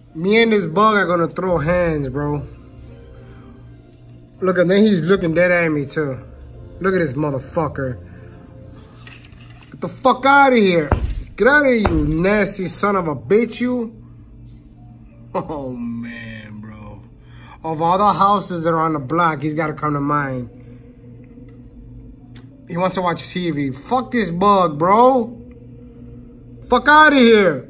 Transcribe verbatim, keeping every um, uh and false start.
Me and this bug are gonna throw hands, bro. Look, and then he's looking dead at me too. Look at this motherfucker. Get the fuck out of here. Get out of here, you nasty son of a bitch, you. Oh, man, bro. Of all the houses that are on the block, he's got to come to mine. He wants to watch T V. Fuck this bug, bro. Fuck out of here.